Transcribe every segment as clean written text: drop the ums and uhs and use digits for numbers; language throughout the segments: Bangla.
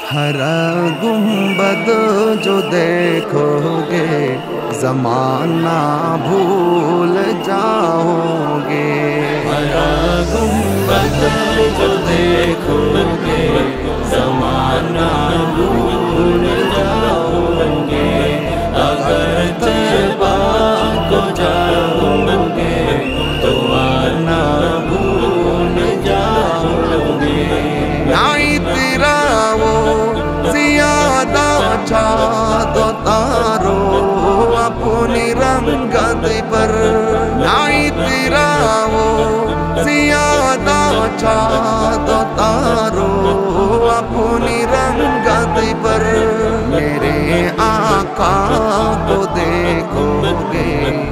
हरा गुंबद जो देखोगे ज़माना भूल जाओगे। हरा गुंबद जो देखोगे ज़माना भूल जाओगे। अगर तौबा को जाओगे तो आना भूल जाओगे। नाई तेरा वो ज़ियादा चाँदो तारो अपनी रंगत पर। नाई तेरा वो ज़ियादा चाँदो तारो अपनी रंगत पर। मेरे आका को देखोगे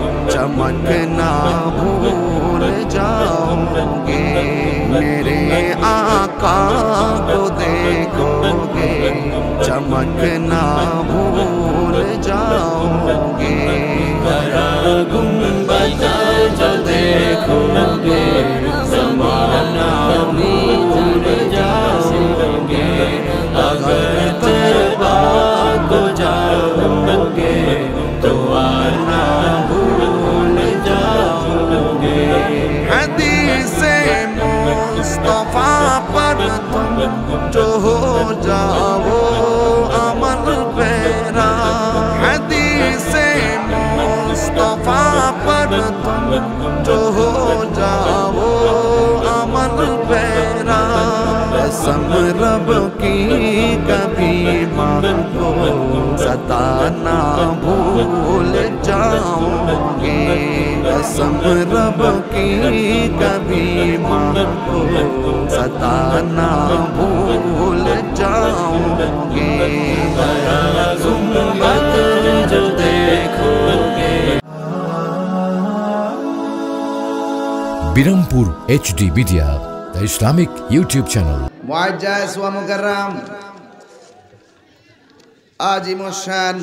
चमकना भूल जाओगे। मेरे आका को देखोगे चमकना भूल जाओगे। हरा गुंबद जो देखोगे ज़माना भूल जाओगे। अगर तौबा को जाओगे तो आना भूल जाओगे। हदीसे मुस्तफा पर तुम जो हो जाओ अमल पैरा। हदीसे मुस्तफा पर तुम जो हो जाओ अमल पैरा। कसम रब की कभी मां को सताना भूल जाओगे। कसम रब की कभी मां को सताना भूल जाओगे। हरा गुंबद जो देखोगे। Birampur HD media, the Islamic YouTube channel. মুআজ্জাজ ওয়া মুকাররাম আজিমুশান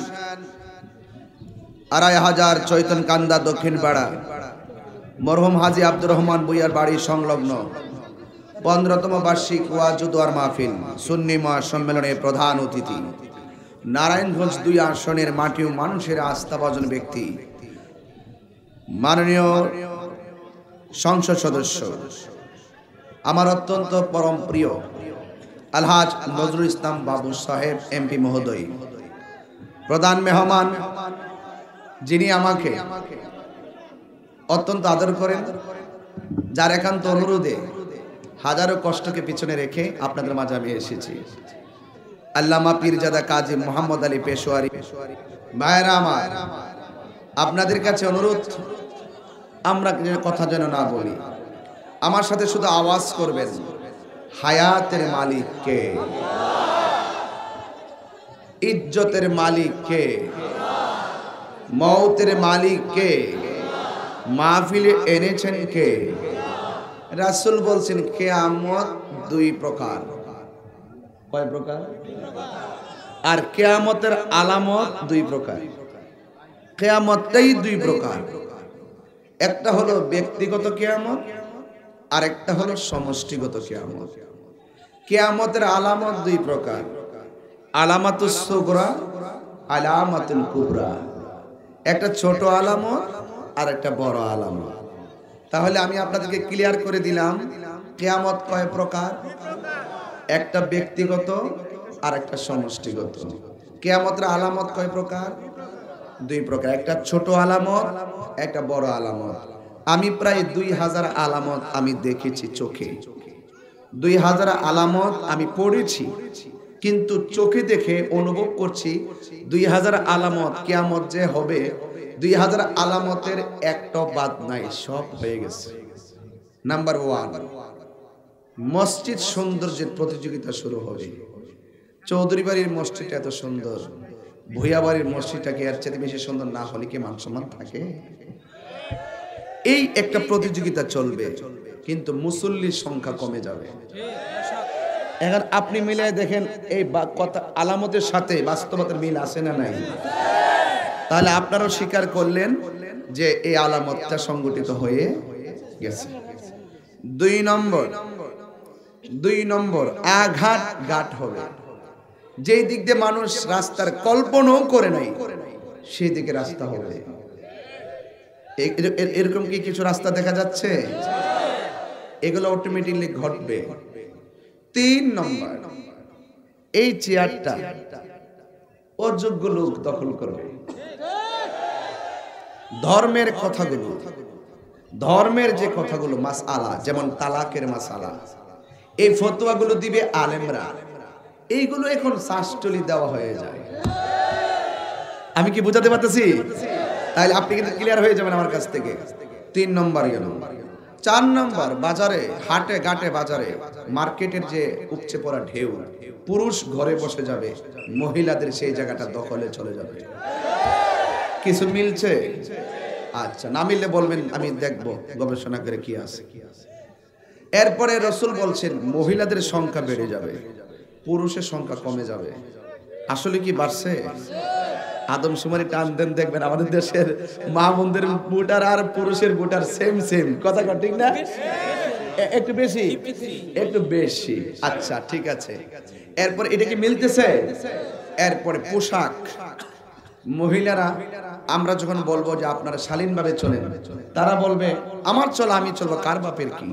২৫০০ চৈতনকান্দা দক্ষিণ পাড়া মরহুম হাজী আব্দুর রহমান ভূঁইয়ার বাড়ি সংলগ্ন ১৫তম বার্ষিক ওয়াজ ও দোয়ার মাহফিল সুন্নি মহাসম্মেলনের প্রধান অতিথি নারায়ণগঞ্জ ২ আসনের মাটি ও মানুষের আস্থাভাজন ব্যক্তি মাননীয় সংসদ সদস্য আমার অত্যন্ত পরম প্রিয় আলহাজ নজরুল ইসলাম বাবু সাহেব MP মহোদয়, প্রধান মেহমান যিনি আমাকে অত্যন্ত আদর করেন, যার একান্ত অনুরোধে হাজারো কষ্টকে পিছনে রেখে আপনাদের মাঝে আমি এসেছি। আল্লামা পীরজাদা কাজী মোহাম্মদ আলী পেশোয়ারি ভাইরা আমার, আপনাদের কাছে অনুরোধ, আমরা কথা যেন না বলি, আমার সাথে শুধু আওয়াজ করবেন, হায়াতের মালিক কে, ইজ্জতের মালিক কে, মৌতের মালিক কে, মাহফিলে এনেছেন কে। রাসূল বলছেন কিয়ামত 2 প্রকার। কয় প্রকার? আর কিয়ামতের আলামত 2 প্রকার। কিয়ামতটাই 2 প্রকার। একটা হলো ব্যক্তিগত কিয়ামত, আর একটা হলো সমষ্টিগত কিয়ামত। কিয়ামতের আলামত 2 প্রকার, আলামাতুস সুগরা, আলামাতুল কুবরা। একটা ছোট আলামত আর একটা বড় আলামত। তাহলে আমি আপনাদেরকে ক্লিয়ার করে দিলাম কিয়ামত কয় প্রকার, একটা ব্যক্তিগত আর একটা সমষ্টিগত। কিয়ামতের আলামত কয় প্রকার? 2 প্রকার, একটা ছোট আলামত, একটা বড় আলামত। আমি প্রায় 2000 আলামত আমি দেখেছি চোখে, 2000 আলামত আমি পড়েছি, কিন্তু চোখে দেখে অনুভব করছি 2000 আলামত কিয়ামত যে হবে, 2000 আলামতের একটা বাদ নাই, সব হয়ে গেছে। নাম্বার 1, মসজিদ সৌন্দর্যের প্রতিযোগিতা শুরু হবে। চৌধুরী বাড়ির মসজিদটা এত সুন্দর, ভূঁইয়া বাড়ির মসজিদটা কি এর চেয়ে বেশি সুন্দর না হলে কি মান সম্মান থাকে? এই একটা প্রতিযোগিতা চলবে, কিন্তু মুসল্লির সংখ্যা কমে যাবে। এখন আপনি মিলাই দেখেন এই কথা আলামতের সাথে বাস্তবতার মিল আছে না নাই? তাহলে আপনারাও স্বীকার করলেন যে এই আলামতটা সংগঠিত হয়ে গেছে। 2 নম্বর আঘাত ঘাট হবে। যেই দিক দিয়ে মানুষ রাস্তার কল্পনাও করে নাই সেই দিকে রাস্তা হবে। এরকম কি কিছু রাস্তা দেখা যাচ্ছে? এগুলো অটোমেটিকলি ঘটবে। 3 নম্বর, এই চেয়ারটা অযোগ্য লোক দখল করবে। ধর্মের কথাগুলো, ধর্মের যে কথাগুলো মাসআলা, যেমন তালাকের মাসআলা, এই ফতোয়াগুলো দিবে আলেমরা। এইগুলো এখন শাস্ত্রলি দেওয়া হয়ে যায়। আমি কি বুঝাতে পারতেছি? তাহলে আপনি কিন্তু ক্লিয়ার হয়ে যাবেন আমার কাছ থেকে। 3 নম্বর গেল। 4 নম্বর, বাজারে হাটে ঘাটে বাজারে মার্কেটের যে উপচে পড়া ঢেউ, পুরুষ ঘরে বসে যাবে, মহিলাদের সেই জায়গাটা দখলে চলে যাবে। কিছু মিলছে? আচ্ছা, না মিললে বলবেন, আমি দেখব গবেষণা করে কি আছে। এরপরে রাসূল বলছেন মহিলাদের সংখ্যা বেড়ে যাবে, পুরুষের সংখ্যা কমে যাবে। আসলে কি বাড়ছে? আদমশুমারি টান দেন, দেখবেন আমাদের দেশের মা বোনদের ভোটার আর পুরুষের ভোটার সেম সেম। কথা ঠিক না? একটু বেশি, একটু বেশি। আচ্ছা ঠিক আছে। এরপর এটা কি মিলতেছে? এরপরে পোশাক, মহিলারা আমরা যখন বলবো যে আপনারা শালীনভাবে চলেন, তারা বলবে আমার চলা আমি চলবো, কার বাপের কি।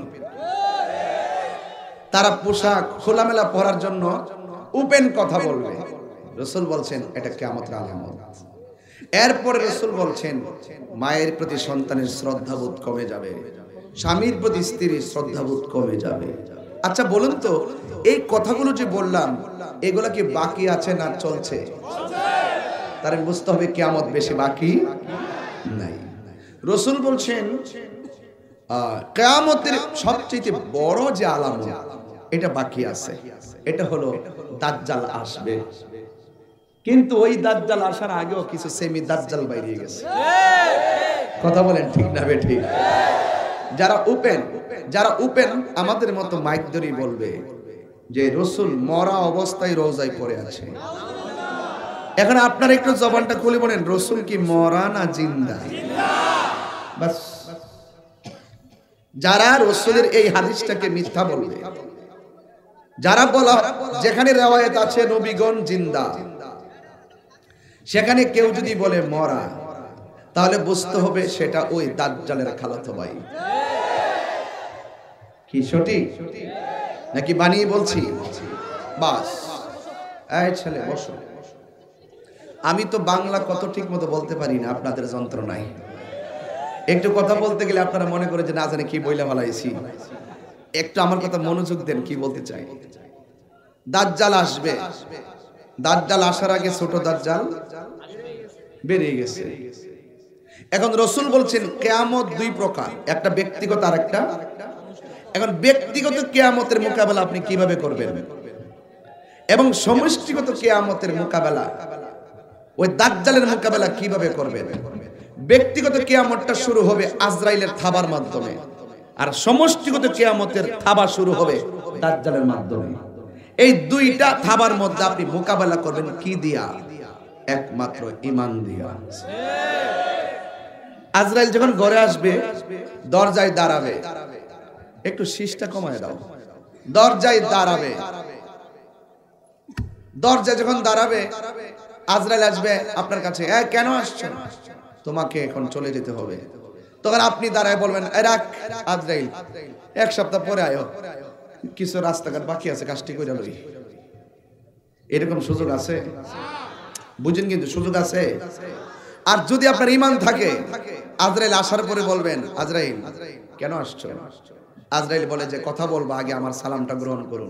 তারা পোশাক খোলামেলা পরার জন্য ওপেন কথা বলবে। রাসূল বলছেন এটা কিয়ামতের আলামত। এরপরে রাসূল বলছেন মায়ের প্রতি সন্তানের শ্রদ্ধাবোধ কমে যাবে, স্বামীর প্রতি স্ত্রীর শ্রদ্ধাবোধ কমে যাবে। আচ্ছা বলুন তো, এই কথাগুলো যে বললাম এগুলা কি বাকি আছে না চলছে? তার বুঝতে হবে কিয়ামত বেশি বাকি নাই। রাসূল বলছেন কিয়ামতের সবচেয়ে বড় যে আলামত এটা বাকি আছে, এটা হলো দাজ্জাল আসবে। কিন্তু ওই দাজ্জাল আসার আগেও কিছু সেমি দাজ্জাল বাইরে গেছে। কথা বলেন ঠিক না বেঠিক? যারা ওপেন আমাদের মতো মাইক ধরেই বলবে যে রাসূল মরা অবস্থায় রওজায় পড়ে আছে। এখন আপনারা একটু জবানটা খুলে বলেন, রাসূল কি মরা না জিন্দা? বাস। যারা রাসূলের এই হাদিসটাকে মিথ্যা বলবে, যারা বলা যেখানে রওয়ায়াত আছে নবীগণ জিন্দা, সেখানে কেউ যদি বলে মরা, তাহলে বুঝতে হবে সেটা ওই দাজ্জালের খালাতো ভাই। কি সঠিক নাকি বানিয়ে বলছি? বাস। এই ছেলে বসো। আমি তো বাংলা কত ঠিক মতো বলতে পারি না আপনাদের যন্ত্রণায়। একটু কথা বলতে গেলে আপনারা মনে করে যে না জানে কি বইলা ফেলাইছি। একটু আমার কথা মনোযোগ দেন, কি বলতে চাই। দাজ্জাল আসবে, দাজ্জাল আসার আগে ছোট দাজ্জাল বেরিয়ে গেছে। এখন রাসূল বলছেন কিয়ামত 2 প্রকার, একটা ব্যক্তিগত আর একটা। এখন ব্যক্তিগত কিয়ামতের মোকাবেলা আপনি কিভাবে করবেন এবং সমষ্টিগত কিয়ামতের মোকাবেলা ওই দাজ্জালের মোকাবেলা কিভাবে করবেন। ব্যক্তিগত কিয়ামতটা শুরু হবে আজরাইলের থাবার মাধ্যমে, আর সমষ্টিগত কিয়ামতের থাবা শুরু হবে দাজ্জালের মাধ্যমে। এই 2টা থাবার মধ্যে আপনি মোকাবেলা করবেন কি দিয়া? একমাত্র ঈমান দিয়া। আজরাইল যখন ঘরে আসবে দরজায় দাঁড়াবে, একটু শীষটা কমায় দাও। দরজায় দাঁড়াবে, দরজায় যখন দাঁড়াবে আজরাইল আসবে আপনার কাছে, কেন আসছেন? তোমাকে এখন চলে যেতে হবে। তখন আপনি দাঁড়ায় বলবেন রাখ আজরাইল, 1 সপ্তাহ পরে আয়ো, কিছু রাস্তাঘাট বাকি আছে কাজটি কইরা লই। এরকম সুযোগ আছে? বুঝেন কিন্তু সুযোগ আছে। আর যদি আপনার ঈমান থাকে, আজরাইল আসার পরে বলবেন আজরাইল কেন আসছো? আজরাইল বলে যে কথা বলবো, আগে আমার সালামটা গ্রহণ করুন।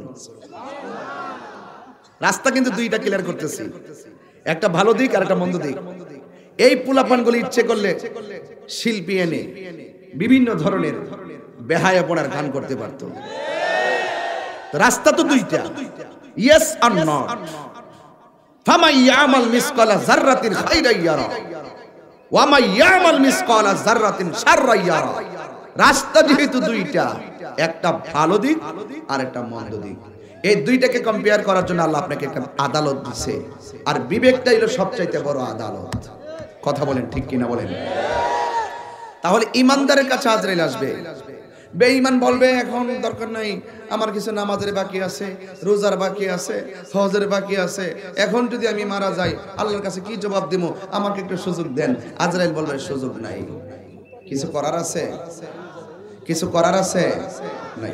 রাস্তা কিন্তু 2টা ক্লিয়ার করতেছি, একটা ভালো দিক আর একটা মন্দ দিক। এই পোলাপানগুলি ইচ্ছে করলে শিল্পী এনে বিভিন্ন ধরনের বেহায়াপনার গান করতে পারত। রাস্তা তো 2টা, ইয়েস আর নট। ফামান ইয়ামাল মিসকালা যাররাতিন খাইরান ইয়ারা ওয়া মান ইয়ামাল মিসকালা যাররাতিন শাররান ইয়ারা। রাস্তা যেহেতু 2টা, একটা ভালো দিক আর একটা মন্দ দিক। এই 2টাকে কম্পেয়ার করার জন্য আল্লাহ আপনাকে একটা আদালত দিয়েছে, আর বিবেকটাই হলো সবচাইতে বড় আদালত। কথা বলেন ঠিক কিনা বলেন? তাহলে ইমানদারের কাছে আজরাইল আসবে, বেঈমান বলবে এখন দরকার নাই, আমার কিছু নামাজের বাকি আছে, রোজার বাকি আছে, হজের বাকি আছে, এখন যদি আমি মারা যাই আল্লাহর কাছে কি জবাব দেব, আমাকে একটু সুযোগ দেন। আজরাইল বলবে সুযোগ নাই। কিছু করার আছে? কিছু করার আছে? নাই।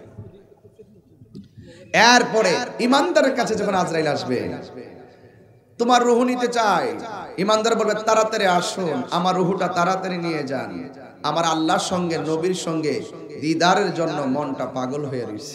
এরপরে ইমানদারের কাছে যখন আজরাইল আসবে, তোমার রূহ নিতে চাই, ইমানদার বলবে তাড়াতাড়ি আসুন, আমার রূহটা তাড়াতাড়ি নিয়ে যান। আমার আল্লাহর সঙ্গে নবীর সঙ্গে দিদারের জন্য মনটা পাগল হয়ে রয়েছে।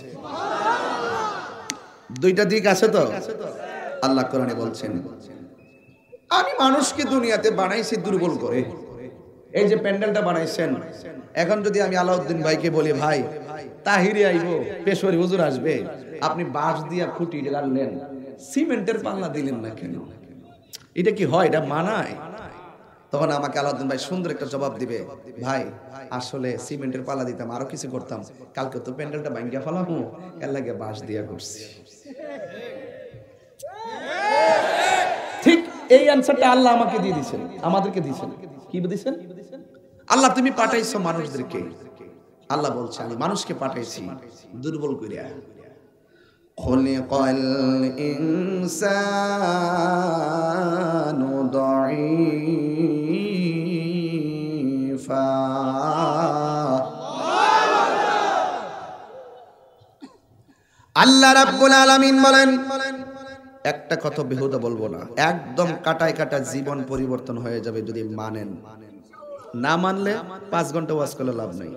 দুইটা দিক আছে তো। আল্লাহ কোরআনে বলছেন, আমি মানুষকে দুনিয়াতে বানাইছি দুর্বল করে। এই যে প্যান্ডেলটা বানাইছেন, এখন যদি আমি আলাউদ্দিন ভাইকে বলি ভাই তাহিরি আইবো, পেশোয়ারি হুজুর আসবে, আপনি বাঁশ দিয়া খুঁটি গাড়লেন, সিমেন্টের পাল্লা দিলেন না কেন? এটা কি হয়? এটা মানায়? তখন আমাকে আলাউদ্দিন ভাই সুন্দর একটা জবাব দিবে, ভাই আসলে সিমেন্টের পাল্লা দিতাম, আরো কিছু করতাম, কালকে তো প্যান্ডেলটা ভাঙ্গিয়া ফেলামু, এর লাগে বাঁশ দিয়া করছি। ঠিক এই অ্যানসারটা আল্লাহ আমাকে দিয়ে দিয়েছেন, আমাদেরকে দিয়েছেন। কি দিয়েছেন? আল্লাহ তুমি পাঠাইছো মানুষদেরকে। আল্লাহ বলছে আমি মানুষকে পাঠাইছি দুর্বল করিয়া। খুলিকাল ইনসানু দাঈফা। আল্লাহ রাব্বুল আলামিন বলেন, একটা কথা বেহুদা বলবো না, একদম কাটায় কাটা জীবন পরিবর্তন হয়ে যাবে যদি মানেন। না মানলে 5 ঘন্টা ওয়াজ করলে লাভ নাই।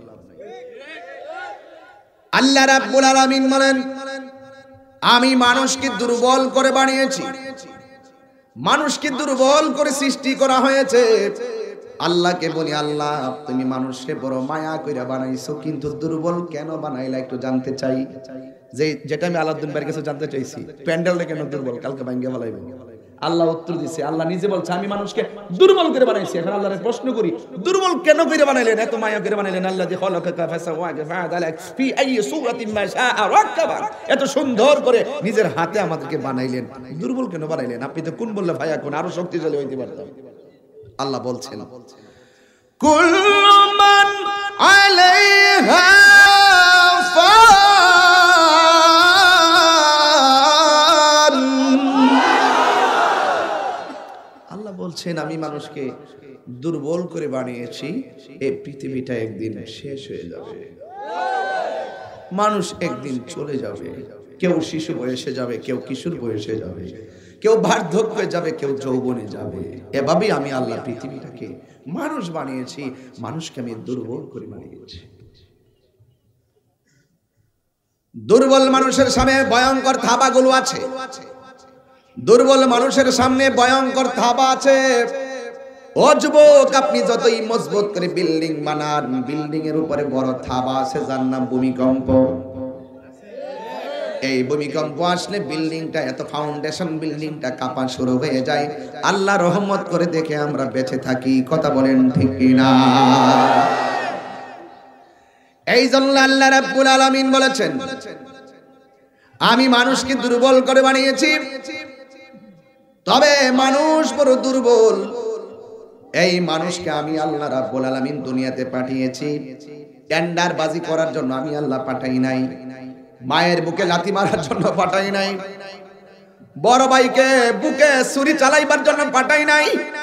আল্লাহ রাব্বুল আলামিন বলেন, আমি মানুষকে দুর্বল করে বানিয়েছি, মানুষকে দুর্বল করে সৃষ্টি করা হয়েছে। আল্লাহকে বলি, আল্লাহ তুমি মানুষকে বড় মায়া কইরা বানাইছো, কিন্তু দুর্বল কেন বানাইলা একটু জানতে চাই। যেটা আমি আলাউদ্দিন ভাইয়ের কাছে জানতে চাইছি, প্যান্ডেলটা কেন দুর্বল, কালকে ভাঙ্গিয়া ফেলাইবেন। আল্লাহ উত্তর দিছে, আল্লাহ নিজে বলছে আমি মানুষকে দুর্বল করে বানাইছি। এখন আল্লাহর প্রশ্ন করি, দুর্বল কেন করে বানাইলেন, এত মায়া করে বানাইলেন? আল্লাযী খালাকাকা ফাসাওয়াকা ফাআদালাক ফি আইয়ি সূরাতিন মা শাআ রাক্কাবাক, এত সুন্দর করে নিজের হাতে আমাদেরকে বানাইলেন, দুর্বল কেন বানাইলেন? আপনি তো কোন বললে ভাইয়া কোন আরো শক্তিশালী হইতে পারতাম। আল্লাহ বলছেন, কুল্লু মান আলাইহা বলছেন আমি মানুষকে দুর্বল করে বানিয়েছি। এই পৃথিবীটা একদিন শেষ হয়ে যাবে, মানুষ একদিন চলে যাবে, কেউ শিশু বয়সে যাবে, কেউ কিশোর বয়সে যাবে, কেউ বার্ধক্যে যাবে, কেউ যৌবনে যাবে। এভাবেই আমি আল্লাহ পৃথিবীটাকে মানুষ বানিয়েছি, মানুষকে আমি দুর্বল করে বানিয়েছি। দুর্বল মানুষের সামনে ভয়ঙ্কর থাবাগুলো আছে, দুর্বল মানুষের সামনে ভয়ঙ্কর থাবা আছে। ও যুবক, আপনি যতই মজবুত করে বিল্ডিং বানান, বিল্ডিং এর উপরে বড় থাবা আছে যার নাম ভূমিকম্প। এই ভূমিকম্প আসলে বিল্ডিংটা, এত ফাউন্ডেশন বিল্ডিংটা কাঁপা শুরু হয়ে যায়। আল্লাহ রহমত করে দেখে আমরা বেঁচে থাকি। কথা বলেন ঠিক কিনা? এই জন্য আল্লাহ রাব্বুল আলামিন বলেছেন, আমি মানুষকে দুর্বল করে বানিয়েছি, তবে মানুষ বড় দুর্বল। এই মানুষকে আমি আল্লাহ রাব্বুল আলামিন দুনিয়াতে পাঠিয়েছি টেন্ডার বাজি করার জন্য। আমি আল্লাহ পাঠাই নাই, মায়ের বুকে লাথি মারার জন্য পাঠাই নাই, বড় ভাইকে বুকে ছুরি চালাইবার জন্য পাঠাই নাই,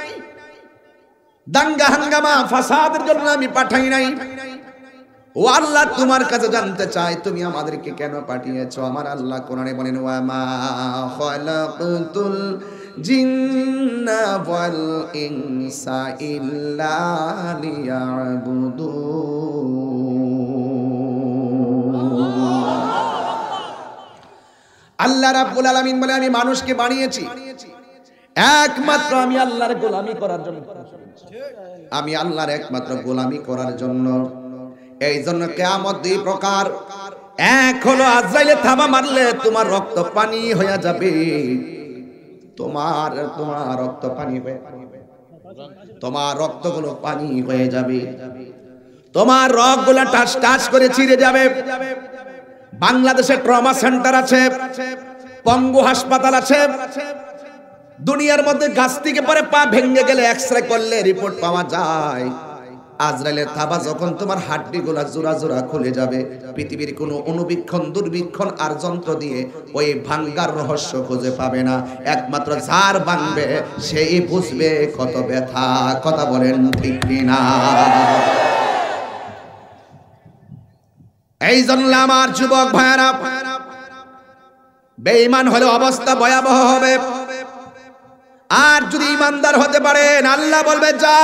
দাঙ্গা হাঙ্গামা ফাসাদের জন্য আমি পাঠাই নাই। ও আল্লাহ, তোমার কাছে জানতে চাই তুমি আমাদেরকে কেন পাঠিয়েছো? আমার আল্লাহ কোরআনে বলেন, ওয়া মা খালাকতুল জিন্না ওয়াল ইনসা ইল্লা লিয়াবুদুন। আল্লাহ রাব্বুল আলামিন বলে, আমি মানুষকে বানিয়েছি একমাত্র আমি আল্লাহর গোলামি করার জন্য, আমি আল্লাহর একমাত্র গোলামি করার জন্য। এই জন্য কিয়ামত দুই প্রকার, এক হলো আজরাইলে থাবা মারলে তোমার রক্ত পানি হয়ে যাবে, তোমার রক্ত পানি হয়ে, তোমার রক্তগুলো পানি হয়ে যাবে, তোমার রগগুলো টাচ টাচ করে ছিঁড়ে যাবে। বাংলাদেশে ট্রমা সেন্টার আছে, পঙ্গু হাসপাতাল আছে, দুনিয়ার মধ্যে গাছ থেকে পরে পা ভেঙে গেলে এক্সরে করলে রিপোর্ট পাওয়া যায় আজরাইলের থাবা যখন তোমার হাড্ডিগুলা জোড়া জোড়া খুলে যাবে, পৃথিবীর কোনো অনুবীক্ষণ দুর্বীক্ষণ আর যন্ত্র দিয়ে ওই ভাঙ্গার রহস্য খুঁজে পাবে না। একমাত্র যার ভাঙবে সেই বুঝবে কত ব্যথা। কথা বলেন ঠিক কিনা? এই জন্য আমার যুবক ভাইরা, বেঈমান হলে অবস্থা ভয়াবহ হবে। আর যদি ইমানদার হতে পারেন, আল্লাহ বলবে যা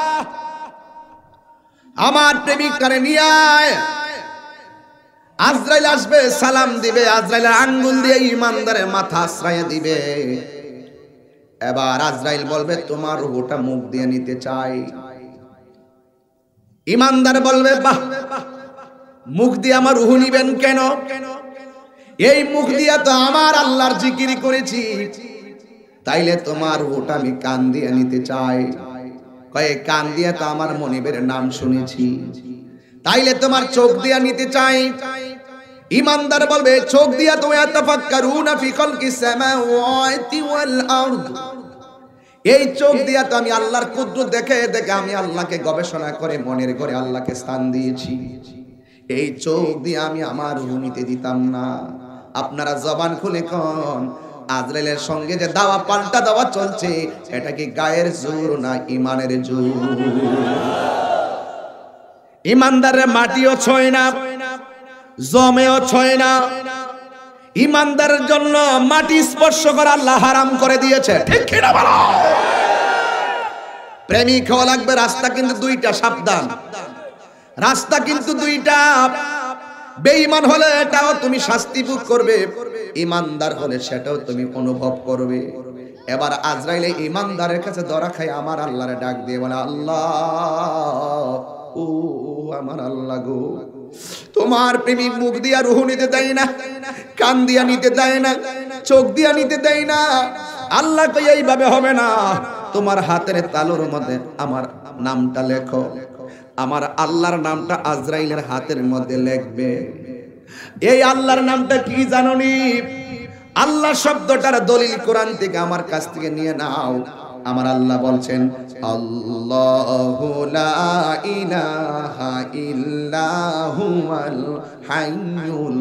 আমার প্রেমিকটারে নিয়ে আয়। আজরাইল আসবে, সালাম দিবে, আজরাইলের আঙ্গুল দিয়ে ইমানদারের মাথা আশ্রয় দিবে। এবার আজরাইল বলবে তোমার রূহটা মুখ দিয়ে নিতে চাই। ইমানদার বলবে বাহ, মুখ দিয়ে আমার রূহ নিবেন কেন? এই মুখ দিয়ে তো আমার আল্লাহর জিকির করেছি, তাইলে তোমার রূহটা আমি কান দিয়ে নিতে চাই। কয়ে কান দিয়ে তো আমার মনিবের নাম শুনেছি, তাইলে তোমার চোখ দিয়ে নিতে চাই। ইমানদার বলবে চোখ দিয়া তো ইয়াতাফাক্কারুনা ফি খালকিস সামাওয়াতি ওয়াল আরদ, এই চোখ দিয়া তো আমি আল্লাহর কুদরত দেখে দেখে আমি আল্লাহকে গবেষণা করে মনের ঘরে আল্লাহকে স্থান দিয়েছি। এই চোখ দিয়ে আমি আমার রূহ নিতে দিতাম না। আপনারা জবান খুলে কোন, আজরাইলের সঙ্গে যে দাওয়া পাল্টা দাওয়া চলছে, এটা কি গায়ের জোর না ইমানের জোর? ইমানদারের মাটিও ছয় না, জমেও ছয় না। ইমানদারের জন্য মাটি স্পর্শ করা আল্লাহ হারাম করে দিয়েছে, ঠিক কিনা বলো? প্রেমিক হওয়া লাগবে, রাস্তা কিন্তু দুইটা, সাবধান, রাস্তা কিন্তু দুইটা। বেঈমান হলে এটাও তুমি শাস্তি ভোগ করবে, ইমানদার হলে সেটাও তুমি অনুভব করবে। এবার আজরাইল ইমানদারের কাছে ধরা খায়, আমার আল্লাহরে ডাক দিয়ে বলে আল্লাহ, ও আমার আল্লাহ গো, তোমার প্রেমিক মুখ দিয়া রূহ নিতে দেয় না, কান দিয়া নিতে দেয় না, চোখ দিয়া নিতে দেয় না। আল্লাহ কই এইভাবে হবে না, তোমার হাতের তালুর মধ্যে আমার নামটা লেখো। আমার আল্লাহর নামটা আজরাইলের হাতের মধ্যে লিখবে। এই আল্লাহর নামটা কি জানোনি? আল্লাহ শব্দটার দলিল কোরআন থেকে আমার কাছ থেকে নিয়ে নাও। আমার আল্লাহ বলছেন আল্লাহু লা ইলাহা ইল্লা হুয়াল হাইয়ুল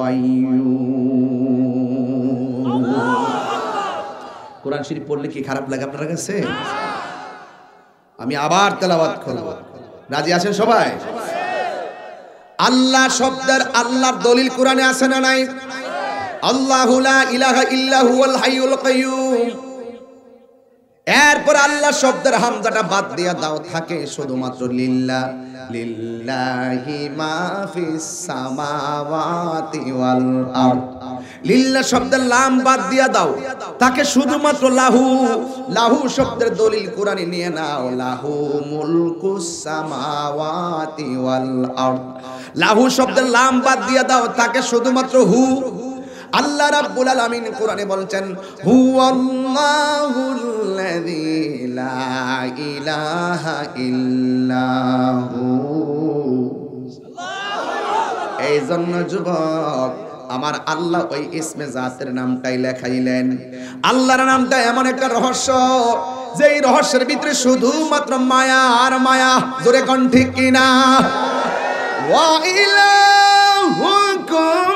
কাইয়্যুম। কোরআন শরীফ পড়লে কি খারাপ লাগে আপনার কাছে? আমি আবার তেলাওয়াত করব, রাজি আছেন সবাই? আল্লাহ শব্দের আল্লাহর দলিল কোরআনে আছে না নাই? আল্লাহু লা ইলাহা ইল্লা হুয়াল হাইয়ুল কাইয়্যুম। এরপর আল্লাহ শব্দের হামজাটা বাদ দিয়া দাও, থাকে শুধুমাত্র লিল্লাহ, লিল্লাহি মা ফিস সামাওয়াতি ওয়াল আরদ। লিল্লাহ শব্দের লাম বাদ দিয়া দাও, তাকে শুধুমাত্র লাহু। লাহু শব্দের দলিল কোরআনে নিয়ে নাও, লাহু মুলকুস সামাওয়াতি ওয়াল আরদ। লাহু শব্দের লাম বাদ দিয়া দাও, তাকে শুধুমাত্র হু। আল্লাহ রাব্বুল আলামিন কোরআনে বলছেন হুয়াল্লাহুল্লাযী লা ইলাহা ইল্লা হু। এই জন্য যুবক, আমার আল্লাহ ওই ইসমে জাতের নামটাই লেখাইলেন। আল্লাহর নামটা এমন একটা রহস্য, যেই রহস্যের ভিতরে শুধুমাত্র মায়া আর মায়া। জোরে কোন ঠিক কিনা? ওয়া ইলাহুকুম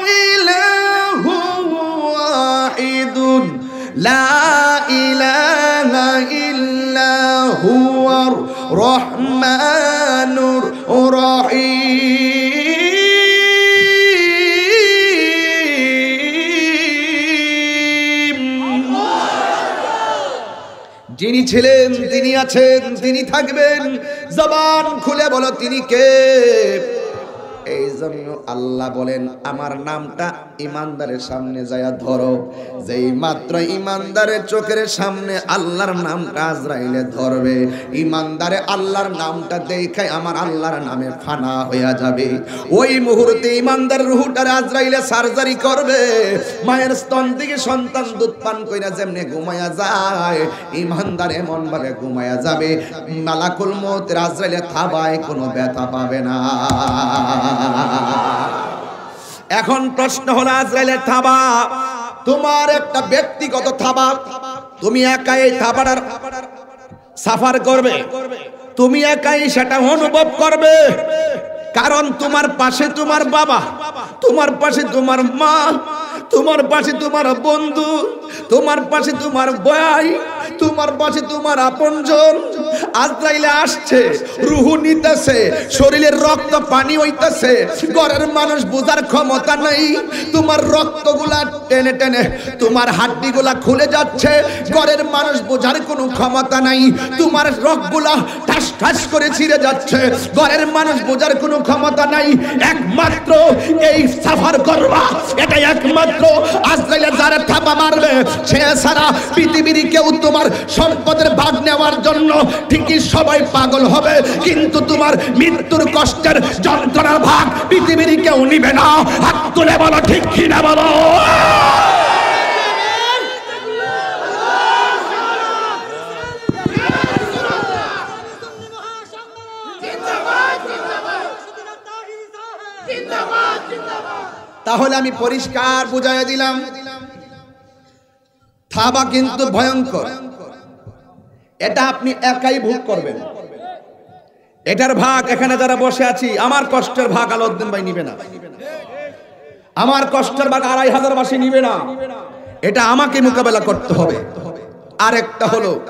লা ইলাহা ইল্লা হুয়ার রহমানুর রহিম। যিনি ছিলেন, তিনি আছেন, তিনি থাকবেন। জবান খুলে বলো তিনি কে? এই জন্য আল্লাহ বলেন আমার নামটা ইমানদারের সামনে যায়া ধরো। যেই মাত্র ইমানদারের চোখের সামনে আল্লাহর নামটা আজরাইলে ধরবে, ইমানদারে আল্লাহর নামটা দেখায় আমার আল্লাহর নামে ফানা হইয়া যাবে। ওই মুহূর্তে ইমানদারের রূহটারে আজরাইলে সার্জারি করবে। মায়ের স্তন থেকে সন্তান দুধ পান কইরা যেমনে ঘুমায়া যায়, ইমানদার এমন ভাবে ঘুমায়া যাবে, মালাকুল মউতের আজরাইলে থাবায় কোনো ব্যথা পাবে না। এখন প্রশ্ন হলো, আজরাইলের থাবা তোমার একটা ব্যক্তিগত থাবা, তুমি একা এই থাবাটার সাফার করবে? তুমি একাই সেটা অনুভব করবে, কারণ তোমার পাশে তোমার বাবা, তোমার পাশে তোমার মা, তোমার পাশে তোমার বন্ধু, তোমার পাশে তোমার ভাই, তোমার পাশে তোমার আপনজন। আজরাইল আসছে, রূহ নিতেছে, শরীরের রক্ত পানি হইতেছে, ঘরের মানুষ বোঝার ক্ষমতা নেই। তোমার রক্তগুলা টেনে টেনে তোমার হাড্ডিগুলা খুলে যাচ্ছে, ঘরের মানুষ বোঝার কোনো ক্ষমতা নাই। তোমার রগগুলা ঠাস ঠাস করে ছিঁড়ে যাচ্ছে, ঘরের মানুষ বোঝার কোনো ক্ষমতা নাই। একমাত্র এই সাফার করবা, এটা একমাত্র আজরাইলের যারা থাপা মারবে সে ছাড়া পৃথিবীর কেউ তোমার সম্পদের ভাগ নেওয়ার জন্য ঠিকই সবাই পাগল হবে, কিন্তু তোমার মৃত্যুর কষ্টের যন্ত্রণার ভাগ পৃথিবীর কেউ নিবে না। হাত তুলে বলো ঠিক কি না বলো। তাহলে আমি পরিষ্কার বুঝাইয়া দিলাম, থাবা কিন্তু ভয়ঙ্কর, এটা আপনি একাই ভোগ করবেন। এটার ভাগ এখানে যারা বসে আছি, আমার কষ্টের ভাগ আলাউদ্দিন ভাই নিবে না, আমার কষ্টের ভাগ 2500 বাসী নিবে না, এটা আমাকে মোকাবেলা করতে হবে। আরেকটা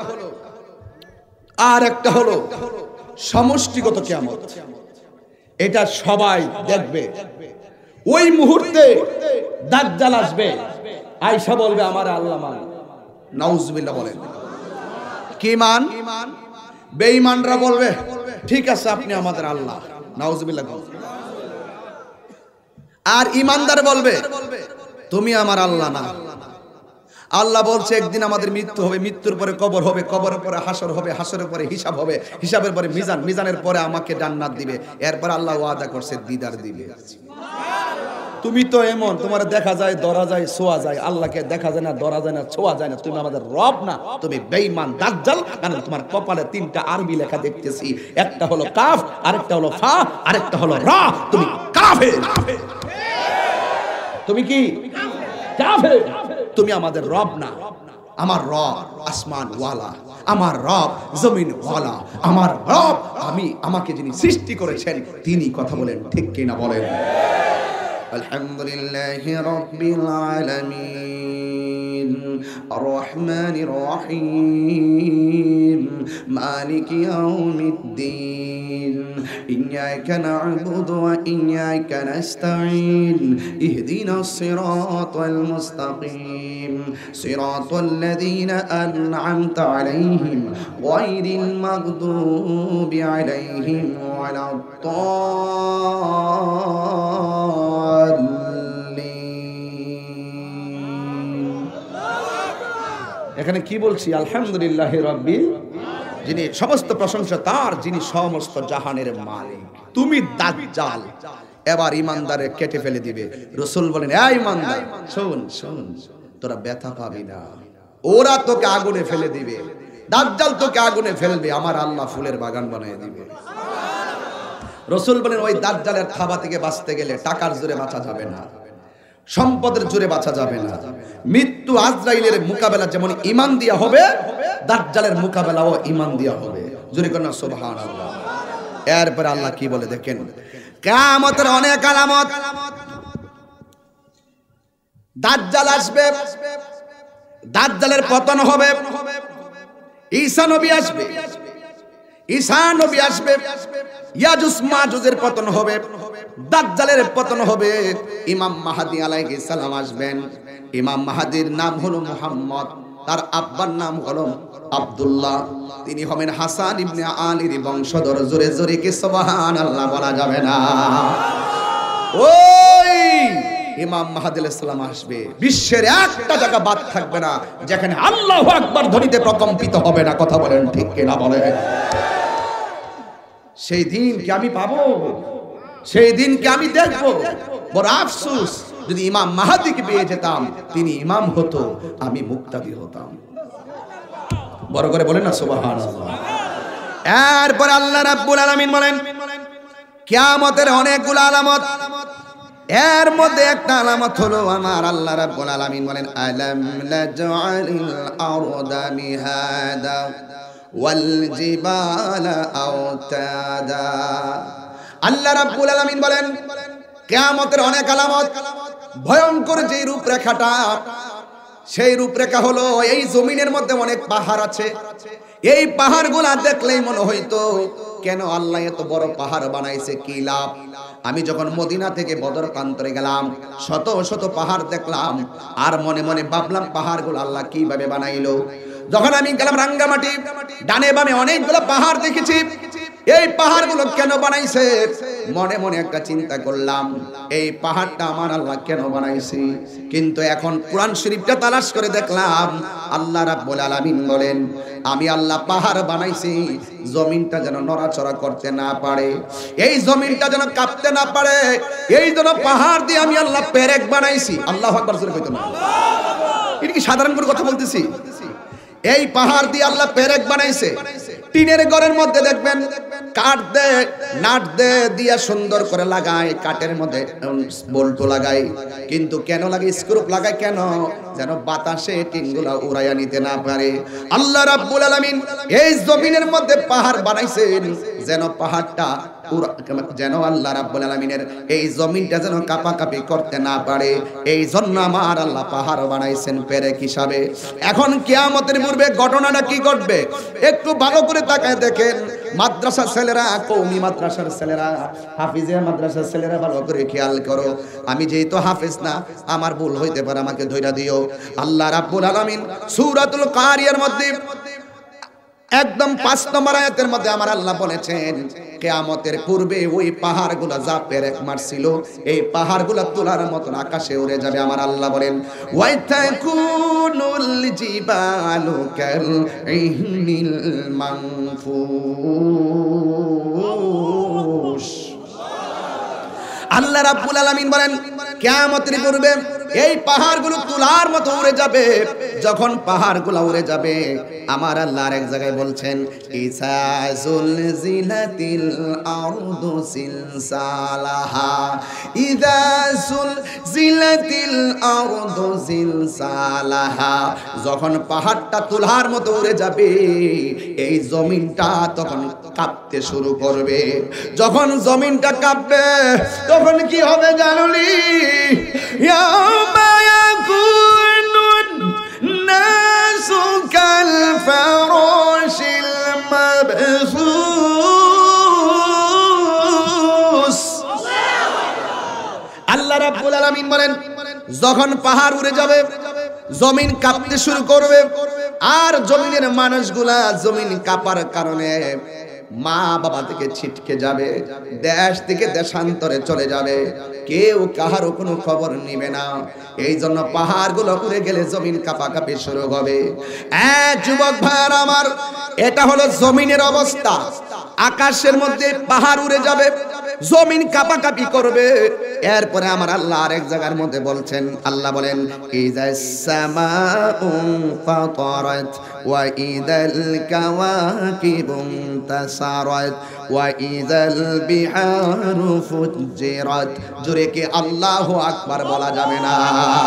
হলো সমষ্টিগত কিয়ামত, এটা সবাই দেখবে। ওই মুহূর্তে দাজ্জাল আসবে, আয়েশা বলবে আমার আল্লাহ মান। নাউজুবিল্লাহ বলেন। কি মান? বেঈমানরা বলবে ঠিক আছে আপনি আমাদের আল্লাহ। নাউজুবিল্লাহ। আর ঈমানদার বলবে তুমি আমার আল্লাহ না। আল্লাহ বলছে একদিন আমাদের মৃত্যু হবে, মৃত্যুর পরে কবর হবে, কবরের পরে হাসর হবে, হাসরের পরে হিসাব হবে, হিসাবের পরে মিজান, মিজানের পরে আমাকে জান্নাত দিবে। এরপর আল্লাহ ওয়াদা করছে দিদার দিবে। তুমি তো এমন, তোমার দেখা যায়, ধরা যায়, ছোঁয়া যায়, আল্লাহকে দেখা যায় না, ধরা যায় না, ছোঁয়া যায় না, তুমি আমাদের রব না, তুমি বেঈমান দাজ্জাল। কারণ তোমার কপালে 3টা আরবি লেখা দেখতেছি, একটা হলো কাফ, আরেকটা হলো ফা, আরেকটা হলো রা। তুমি কাফের। তুমি কি কাফের? তুমি আমাদের রব না। আমার রব আসমান ওয়ালা, আমার রব জমিন ওয়ালা, আমার রব আমাকে যিনি সৃষ্টি করেছেন তিনি। কথা বলেন ঠিক কি না বলেন? আলহামদুলিল্লাহি রাব্বিল আলামিন আর-রাহমানির রহিম মালিকি ইয়াউমিদ্দিন ইয়্যাকা না'বুদু ওয়া ইয়্যাকা নাস্তাঈন ইহদিনাস সিরাতাল মুস্তাকিম সিরাতাল লাযীনা আন'আমতা আলাইহিম গায়রিল মাগদুবি আলাইহিম ওয়ালাদ। এখানে কি বলছি? আলহামদুলিল্লাহি রাব্বিল, যিনি সমস্ত প্রশংসা তার, যিনি সমস্ত জাহানের মালিক। তুমি দাজ্জাল। এবার ইমানদারে কেটে ফেলে দিবে। রাসূল বলেন এই ইমানদার শোন শোন, তোরা ব্যথা পাবি না, ওরা তোকে আগুনে ফেলে দিবে, দাজ্জাল তোকে আগুনে ফেলবে, আমার আল্লাহ ফুলের বাগান বানিয়ে দিবে। রাসূল বলেন ওই দাজ্জালের থাবা থেকে বাঁচতে গেলে টাকার জোরে বাঁচা যাবে না, সম্পদের জোরে বাঁচা যাবে না। মৃত্যু আজরাইলের মোকাবেলা যেমন ঈমান দিয়া হবে, দাজ্জালের মোকাবেলাও ঈমান দিয়া হবে। জোরে করেন সুবহানাল্লাহ। এরপর আল্লাহ কি বলে দেখেন, কিয়ামতের অনেক আলামত। দাজ্জাল আসবে, দাজ্জালের পতন হবে, ঈসা নবী আসবে, ঈসা নবী আসবে, ইয়াজুজ মাজুজের পতন হবে, দাজ্জালের পতন হবে, ইমাম মাহদী আলাইহিস সালাম আসবেন। ইমাম মাহদীর নাম হলো মুহাম্মদ, তার আব্বার নাম হলো আব্দুল্লাহ, তিনি হবেন হাসান ইবনে আলীর বংশধর। জোরে জোরে কি সুবহানাল্লাহ বলা যাবে না? ওই ইমাম মাহদী আলাইহিস সালাম আসবে, বিশ্বের একটা জায়গা বাদ থাকবে না যেখানে আল্লাহু আকবার ধ্বনিতে প্রকম্পিত হবে না। কথা বলেন ঠিক কি না বলেন? সেই দিন কি আমি পাবো? সেই দিনকে আমি দেখবো। বড় আফসোস, যদি ইমাম মাহদীকে পেয়ে যেতাম, তিনি ইমাম হতো, আমি মুক্তাদি হতাম। বড় করে বলেন না সুবহানাল্লাহ। এরপর আল্লাহ রাব্বুল আলামিন বলেন কিয়ামতের অনেকগুলো আলামত, এর মধ্যে একটা আলামত হলো আমার আল্লাহ রাব্বুল আলামিন বলেন আলাম নাজআলিল আরদা মিহাদা ওয়াল জিবালা আওতাদা। আল্লাহ রাব্বুল আলামিন বলেন কিয়ামতের অনেক আলামত, ভয়ঙ্কর যে রূপরেখাটা, সেই রূপরেখা হলো এই জমিনের মধ্যে অনেক পাহাড় আছে। এই পাহাড়গুলা দেখলেই মনে হইতো কেন আল্লাহ এত বড় পাহাড় বানাইছে, কি লাভ। আমি যখন মদিনা থেকে বদর প্রান্তরে গেলাম, শত শত পাহাড় দেখলাম, আর মনে মনে ভাবলাম পাহাড়গুলো আল্লাহ কিভাবে বানাইলো। যখন আমি গেলাম রাঙ্গামাটি, ডানে বামে অনেকগুলো পাহাড় দেখেছি, এই পাহাড়গুলো কেন বানাইছে, মনে মনে একটা চিন্তা করলাম, এই পাহাড়টা আমার আল্লাহ কেন বানাইছে। কিন্তু এখন কোরআন শরীফটা তালাশ করে দেখলাম আল্লাহ রাব্বুল আলামিন বলেন আমি আল্লাহ পাহাড় বানাইছি জমিনটা যেন নড়াচড়া করতে না পারে, এই জমিনটা যেন কাঁপতে না পারে, এই জন্য পাহাড় দিয়ে আমি আল্লাহ পেরেক বানাইছি। আল্লাহু আকবার জোরে কইতো না, এটা কি সাধারণ কোনো কথা বলতেছি? এই পাহাড় দিয়ে আল্লাহ পেরেক বানাইছে। টিনের ঘরের মধ্যে দেখবেন কাঠ দে নাট দে দিয়া সুন্দর করে লাগায়, কাঠের মধ্যে বল্টু লাগায়, কিন্তু কেন লাগে স্ক্রুপ লাগায় কেন, যেন বাতাসে টিনগুলা উড়াইয়া নিতে না পারে। আল্লাহ রাব্বুল আলামিন এই জমিনের মধ্যে পাহাড় বানাইছেন যেন পাহাড়টা যেন আল্লাহ রাব্বুল আলামিনের এই জমিনটা যেন কাঁপাকাঁপি করতে না পারে, এই জন্য আমার আল্লাহ পাহাড় বানাইছেন পেরেক হিসাবে। এখন কিয়ামতের পূর্বে ঘটনাটা কি ঘটবে একটু ভালো করে তাকায় দেখেন। মাদ্রাসার ছেলেরা, কওমি মাদ্রাসার ছেলেরা, হাফিজিয়া মাদ্রাসার ছেলেরা ভালো করে খেয়াল করো। আমি যেহেতু হাফেজ না, আমার ভুল হইতে পারে, আমাকে ধইরা দিও। আল্লাহ রাব্বুল আলামিন সূরাতুল কারিয়ার মধ্যে একদম 5 নম্বর আয়াতের মধ্যে আমার আল্লাহ বলেছেন কিয়ামতের পূর্বে ওই পাহাড়গুলো যা পেরেক মারছিল, এই পাহাড়গুলো তোলার মতন আকাশে উড়ে যাবে। আমার আল্লাহ বলেন ওয়াইতাকুনুল জিবালু কাল ইহনিল মানফুস। আল্লাহ রাব্বুল আলামিন বলেন কিয়ামতের পূর্বে এই পাহাড়গুলো তুলার মতো উড়ে যাবে। যখন পাহাড়গুলো উড়ে যাবে, আমার আল্লাহ আরেক জায়গায় বলছেন ইসা যুলজিলাতিল আরদু জিলসালাহা, ইযা যুলজিলাতিল আরদু জিলসালাহা। যখন পাহাড়টা তুলার মতো উড়ে যাবে, এই জমিনটা তখন কাঁপতে শুরু করবে। যখন জমিনটা কাঁপবে তখন কি হবে জানুনি? ইয়াউমা ইয়াকুনুন নাসু কাল ফারাশিল মাবসুস। আল্লাহ রাব্বুল আলামিন বলেন যখন পাহাড় উড়ে যাবে, জমিন কাঁপতে শুরু করবে, আর জমিনের মানুষগুলা জমিন কাঁপার কারণে মা বাবা থেকে ছিটকে যাবে, দেশ থেকে দেশান্তরে চলে যাবে, কেউ কাহারও কোনো খবর নিবে না। এই জন্য পাহাড়গুলো উড়ে গেলে জমিন কাঁপাকাঁপি শুরু হবে। যুবক ভাইয়ার আমার, এটা হলো জমিনের অবস্থা। আকাশের মধ্যে পাহাড় উড়ে যাবে, জমিন কাঁপাকাঁপি করবে। এরপরে আমার আল্লাহ আরেক জায়গার মধ্যে বলছেন, আল্লাহ বলেন ইযাস সামাউ ফাতারাত ওয়া ইযাল কাওয়াকিবু তাসারাত ওয়া ইযাল বিহারু ফুজ্জিরাত। জোরে কি আল্লাহু আকবার বলা যাবে না?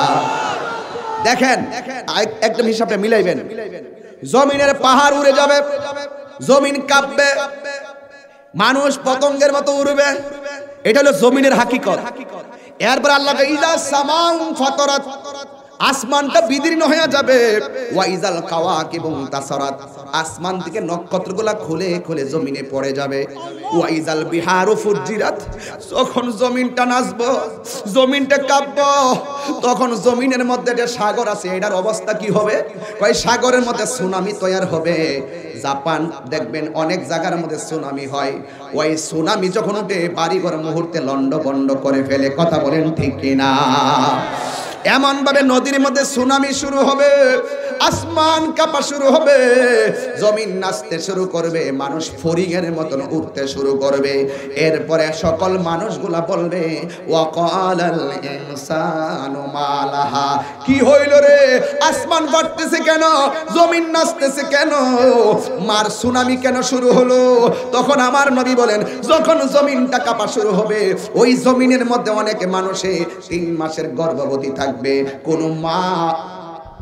দেখেন একদম হিসাবটা মিলাইবেন। জমিনের পাহাড় উড়ে যাবে, জমিন কাঁপবে, মানুষ পতঙ্গের মতো উড়বে, এটা হলো জমিনের হাকিকত। এরপর আল্লাহ ইযা সামাউ ফাতারাত, আসমানটা বিদীর্ণ হয়ে যাবে, ওয়া ইযাল কাওয়াকিবু তাসারাত, আসমান থেকে নক্ষত্রগুলো খুলে খুলে জমিনে পড়ে যাবে, ওয়া ইযাল বিহারু ফুজ্জিরাত, যখন জমিনটা নাচবো, জমিনটা কাঁপবো, তখন জমিনের মধ্যে যে সাগর আছে এটার অবস্থা কি হবে? ওই সাগরের মধ্যে সুনামি তৈরি হবে। জাপান দেখবেন অনেক জায়গার মধ্যে সুনামি হয়, ওই সুনামি যখন উঠে বাড়িঘর মুহূর্তে লন্ডভন্ড করে ফেলে। কথা বলেন ঠিক কিনা? এমন ভাবে নদীর মধ্যে সুনামি শুরু হবে, আসমান কাঁপা শুরু হবে, জমিন নাচতে শুরু করবে, মানুষ ফড়িংয়ের মতন উঠতে শুরু করবে। এরপরে সকল মানুষগুলা বলবে ওয়াকালাল ইনসানু মালাহা, কি হইল রে? আসমান ফাটতেছে কেন? জমিন নাচতেছে কেন? মার সুনামি কেন শুরু হলো? তখন আমার নবী বলেন যখন জমিনটা কাঁপা শুরু হবে, ওই জমিনের মধ্যে অনেক মানুষে 3 মাসের গর্ভবতী থাকবে, কোন মা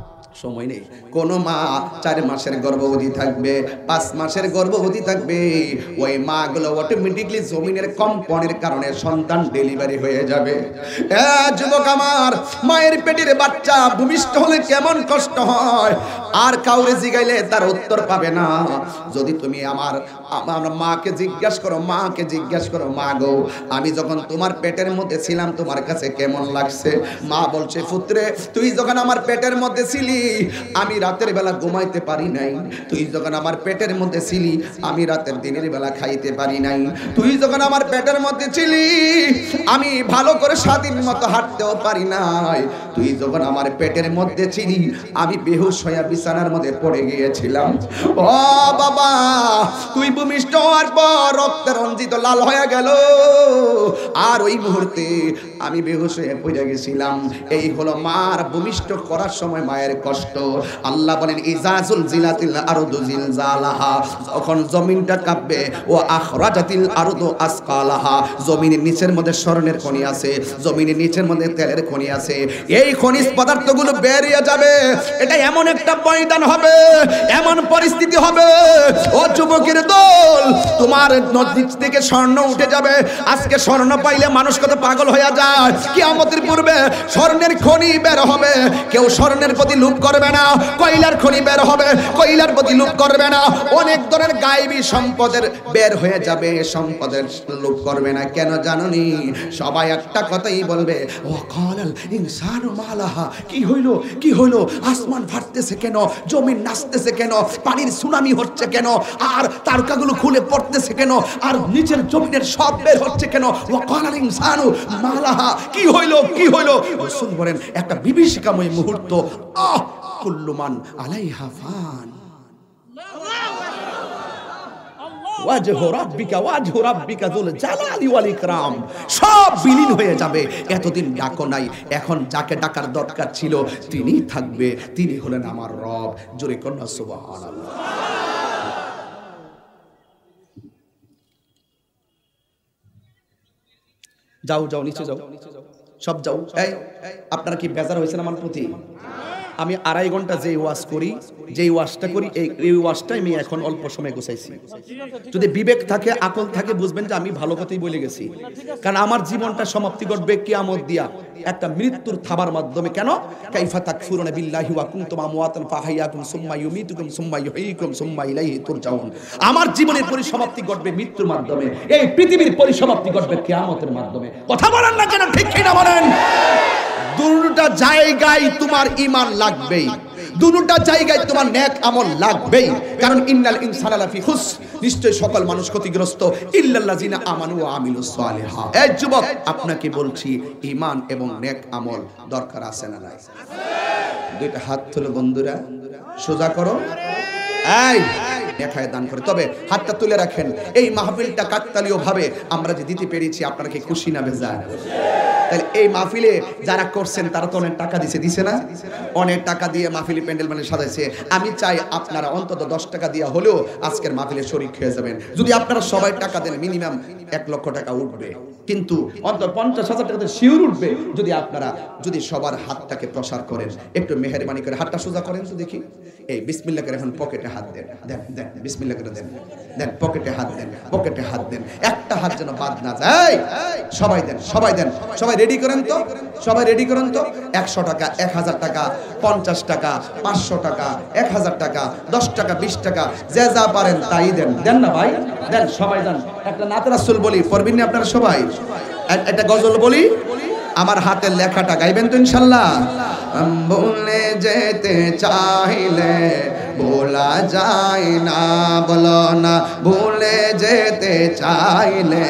সময় নেই। কোন মা 4 মাসের গর্ভবতী থাকবে, 5 মাসের গর্ভবতী থাকবে, ওই মাগুলো অটোমেটিকলি জমিনের কম্পনের কারণে সন্তান ডেলিভারি হয়ে যাবে। যুবক আমার, মায়ের পেটের বাচ্চা ভূমিষ্ঠ হলে কেমন কষ্ট হয় আর কাউরে জিগাইলে তার উত্তর পাবে না। যদি তুমি আমার মাকে জিজ্ঞাসা করো, মা গো আমি যখন তোমার পেটের মধ্যে ছিলাম তোমার কাছে কেমন লাগছে? মা বলছে, পুত্রে তুই যখন আমার পেটের মধ্যে ছিলি আমি রাতের বেলা ঘুমাইতে পারি নাই, তুই যখন আমার পেটের মধ্যে ছিলি আমি রাতের দিনের বেলা খাইতে পারি নাই, তুই যখন আমার পেটের মধ্যে ছিলি আমি ভালো করে স্বাধীন মতো হাঁটতেও পারি নাই, তুই যখন আমার পেটের মধ্যে ছিলি আমি বেহুশ হয়ে বিছানার মধ্যে পড়ে গিয়েছিলাম। ও বাবা, তুই ভূমিষ্ঠ হওয়ার পর রক্তে রঞ্জিত লাল হয়ে গেল আর ওই মুহূর্তে আমি বেহুশ হয়ে পড়ে গেছিলাম। এই হলো মার ভূমিষ্ঠ করার সময় মায়ের কষ্ট। আল্লাহ বলেন, ইজাজুল জিলাতিল আরদু জিলজালাহা, যখন জমিনটা কাঁপবে, ও আখরাজাতিল আরদু আসকালাহা, জমিনের নিচের মধ্যে স্বর্ণের খনি আছে, জমিনের নিচের মধ্যে তেলের খনি আছে, এই খনিজ পদার্থগুলো বেরিয়ে যাবে। এটা এমন একটা ময়দান হবে, এমন পরিস্থিতি হবে, ও যুবকের দল, তোমার নদী থেকে স্বর্ণ উঠে যাবে। আজকে স্বর্ণ পাইলে মানুষ কত পাগল হয়ে যায়, কিয়ামতের পূর্বে স্বর্ণের খনি বের হবে, কেউ স্বর্ণের প্রতি লোভ করবে না। কয়লার খনি বের হবে, কয়লার প্রতি লোভ করবে না। অনেক ধরনের গায়েবী সম্পদের বের হয়ে যাবে, সম্পদের লোভ করবে না। কেন জানোনি? সবাই একটা কথাই বলবে, ও কালাল ইনসানু মালাহা, কি হইল, আসমান ফাটতেছে কেন, জমিন নাচতেছে কেন, পানির সুনামি হচ্ছে কেন, আর তারকাগুলো খুলে পড়তেছে কেন, আর নিচের জমিনের সব বের হচ্ছে কেন, ও কালাল ইনসানু মালাহা, কি হইল। রাসূল বলেন, একটা বিভীষিকাময় মুহূর্ত। কুল্লু মান আলাইহা ফান, ওয়াজহু রাব্বিকা যুল জালালি ওয়াল ইকরাম, সব বিলীন হয়ে যাবে। এতদিন ডাকো নাই, এখন যাকে ডাকার দরকার ছিল তিনি থাকবে, তিনি হলেন আমার রব। জোরে কন্যা সুবহানাল্লাহ। যাও নিচে যাও, সব যাও। এই আপনারা কি বেজার হয়েছেন আমার প্রতি? আমি 2.5 ঘন্টা যেই ওয়াজটা করি এই ওয়াজটা আমি এখন অল্প সময় গোছাইছি। যদি বিবেক থাকে, আকল থাকে, বুঝবেন যে আমি ভালো কথাই বলে গেছি। কারণ আমার জীবনটা সমাপ্তি ঘটবে কিয়ামত দিয়া, একটা মৃত্যুর থাবার মাধ্যমে। কেন? কাইফা তাকফুরুনা বিল্লাহি ওয়া কুনতুম আমওয়াতান ফাহাইয়াকুম সুম্মা ইউমীতুকুম সুম্মা ইউহয়িকুম সুম্মা ইলাইহি তুরজাউন। আমার জীবনের পরিসমাপ্তি ঘটবে মৃত্যুর মাধ্যমে, এই পৃথিবীর পরিসমাপ্তি ঘটবে কিয়ামতের মাধ্যমে। কথা বলেন না কেন? ঠিক কি না বলেন? দুটা জায়গায় তোমার ঈমান লাগবেই, দুটা জায়গায় তোমার নেক আমল লাগবেই। কারণ ইন্নাল ইনসানা লাফি খুসর, নিশ্চয় সকল মানুষ ক্ষতিগ্রস্ত, ইল্লাল্লাযিনা আমানু ওয়া আমিলুস সালিহাত। এই যুবক, আপনাকে বলছি, ঈমান এবং নেক আমল দরকার আছে না নাই? দুইটা হাত তুলে বন্ধুরা সোজা করো। এই দেখায় দান করে, তবে হাতটা তুলে রাখেন। এই মাহফিলটা কাকতালীয় ভাবে আমরা যে দিতে পেরেছি, আপনারা কি খুশি না বেজার? তাহলে এই মাহফিলে যারা করছেন তারা তো অনেক টাকা দিছে না? অনেক টাকা দিয়ে মাহফিলে প্যান্ডেল মানে সাজাইছে। আমি চাই আপনারা অন্তত 10 টাকা দিয়ে হলেও আজকের মাহফিলে শরীক হয়ে যাবেন। যদি আপনারা সবাই টাকা দেন, মিনিমাম 1 লক্ষ টাকা উঠবে, কিন্তু অন্তত 50,000 টাকা শিওর উঠবে যদি সবার হাতটাকে প্রসার করেন। একটু মেহেরবানি করে হাতটা সোজা করেন তো দেখি। এই বিসমিল্লাহ করে এখন পকেটে হাত দেন, বিসমিল্লাহ করে দেন, পকেটে হাত দেন, একটা হাত যেন বাদ না যায়। সবাই দেন, সবাই রেডি করেন তো, 100 টাকা, 1000 টাকা, 50 টাকা, 500 টাকা, 1000 টাকা, 10 টাকা, 20 টাকা, যে যা পারেন তাই দেন না ভাই, দেন, সবাই দেন। একটা নাত রাসূল বলি, পড়বেন না আপনারা সবাই? একটা গজল বলি, আমার হাতের লেখাটা গাইবেন তো ইনশাআল্লাহ। ভুলে যেতে চাইলে ভোলা যায় না, বলো না, ভুলে যেতে চাইলে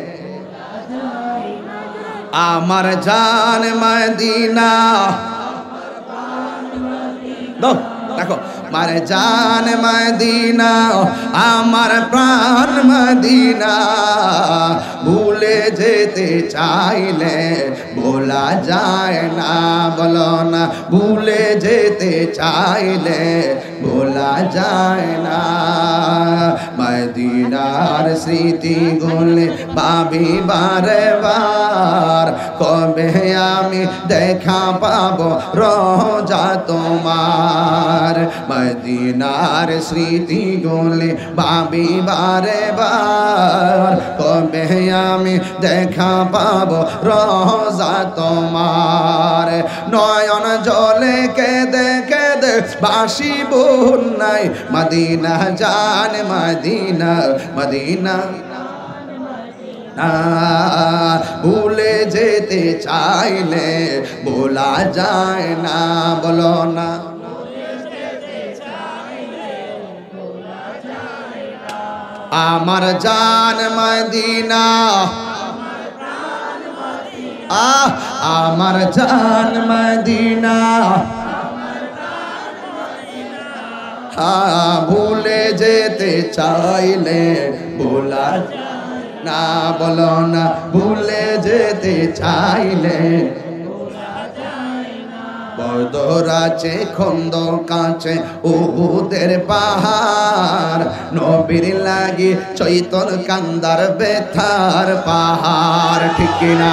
আমার জান মদিনা। দেখো, আমার জান মদিনা, আমার প্রাণ মদিনা, ভুলে যেতে চাইলে ভোলা যায় না, বলো না, ভুলে যেতে চাইলে ভোলা যায় না। মদিনার স্মৃতি গুলে ভাবি বারে বার কবে আমি দেখা পাবো রোজা তোমার মদিনার স্মৃতি গুলে ভাবি বারে বার কবে আমি দেখা পাবো রোজা তোমার নয়ন জলে কেঁদে কেঁদে বাসি নাই মদিনা জান মদিনা মদিনা ভুলে যেতে চাইলে ভোলা যায় না বলো না আমার জান মদিনা আমার জান মদিনা ভুলে যেতে চাইলে ভোলা না বলো না ভুলে যেতে চাইলে বদর আছে খন্দক আছে উহুদের পাহাড় নবীর লাগি চৈতন কান্দার বেথার পাহাড় ঠিক না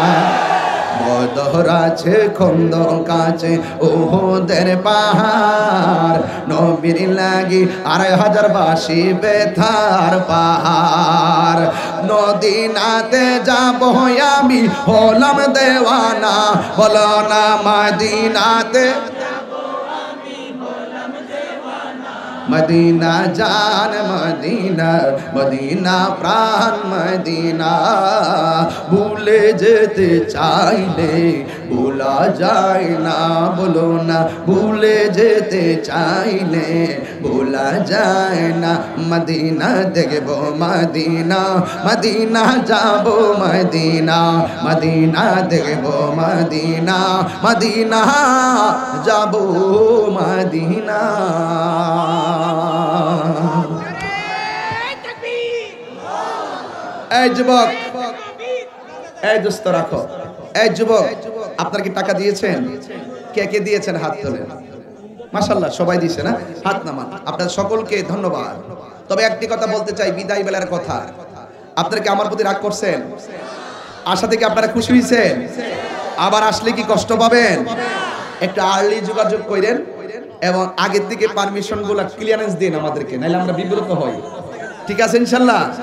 বদর আছে খন্দক আছে উহুদের পাহাড় নবীর লাগি ২,৫০০ বাসি বেথার পাহাড় মদিনাতে যাব আমি হলাম দেওয়ানা বলো না মদিনাতে মদিনা জান মদিনা মদিনা প্রাণ মদিনা ভুলে যেতে চাইলে ভোলা যায় না বলো না ভুলে যেতে চাইলে ভোলা যায় না মদিনা দেখব মদিনা মদিনা যাব মদিনা মদিনা দেখব মদিনা মদিনা যাব মদিনা এই যুবক এই দোস্ত রাখো এই যুবক আপনার কি টাকা দিয়েছেন কে কে দিয়েছেন হাত তোলেন মাশাআল্লাহ সবাই দিয়েছে না হাত নামান আপনাদের সকলকে ধন্যবাদ তবে একটি কথা বলতে চাই বিদায় বেলার কথা আপনারা কি আমার প্রতি রাগ করছেন আশা থেকে আপনারা খুশি হয়েছেন আবার আসলে কি কষ্ট পাবেন একটু আর্লি যোগাযোগ করেন এবং আগের থেকে পারমিশন গুলা ক্লিয়ারেন্স দিন আমাদেরকে নাহলে আমরা বিব্রত হই ঠিক আছে ইনশাআল্লাহ